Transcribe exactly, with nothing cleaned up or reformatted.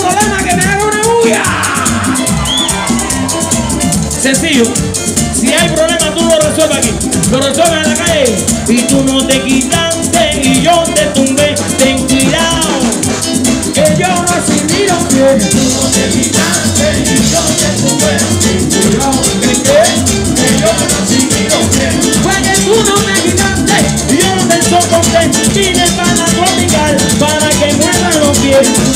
problema que me haga una bulla. Sencillo. Si hay problema, tú lo resuelves aquí. Lo resuelves en la calle. Y tú no te quitaste y yo te tumbé. Ten cuidado, que yo no asimilo bien. Tú no te quitaste y yo te tumbé. Ten cuidado, que, que yo no asimilo bien. Fue que tú no me quitaste y yo no te soporté. Vine para tropical para que muevan los pies.